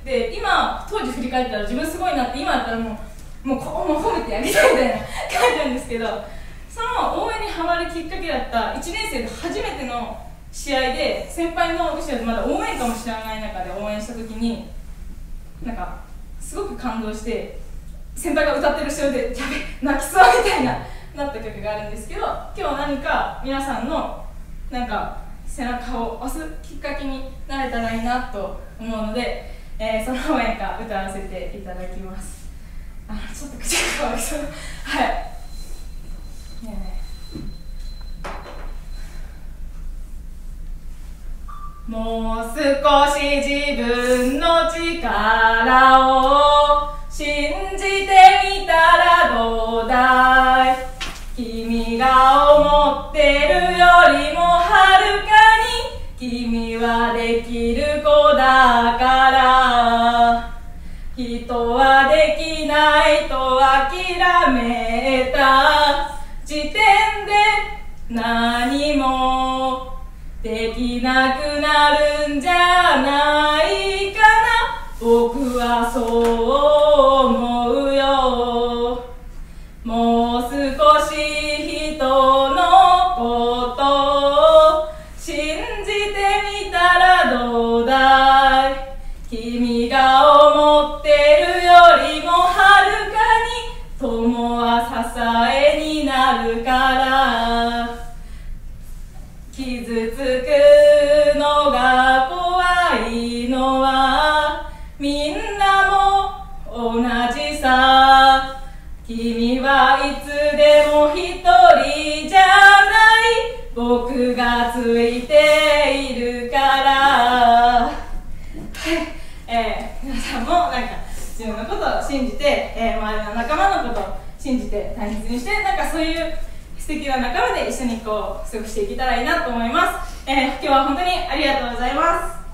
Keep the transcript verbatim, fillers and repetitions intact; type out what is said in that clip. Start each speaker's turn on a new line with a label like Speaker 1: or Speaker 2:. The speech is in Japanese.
Speaker 1: で、今当時振り返ったら自分すごいなって、今だったらもうもうこうもう褒めてあげたいみたいな感じなんですけど、その応援にハマるきっかけだったいちねん生で初めての試合で、先輩の後ろでまだ応援歌も知らない中で応援した時に、なんかすごく感動して、先輩が歌ってる後ろでやべ泣きそうみたいななった曲があるんですけど、今日は何か皆さんのなんか背中を押すきっかけになれたらいいなと思うので、えー、その応援歌歌わせていただきます。あのちょっと口が乾きそうはい、ね、もう少し自分の力を信じてみたらどうだい。君が思ってるよりもはるかに君はできる子だから。人はできないと諦めた時点で何もできなくなるんじゃないかな。僕はそう思うよ。もう少し人のことを信じてみたらどうだい。君が思ってるよりもはるかに友は支えになるから。傷つくのが怖いのはみんなも同じさ。君はいつでも一人じゃない。僕がついているから。はい、えー、皆さんもなんか自分のことを信じて、えー、周りの仲間のことを信じて大切にして、なんかそういう素敵な仲間で一緒にこう過ごしていけたらいいなと思います。えー、今日は本当にありがとうございます。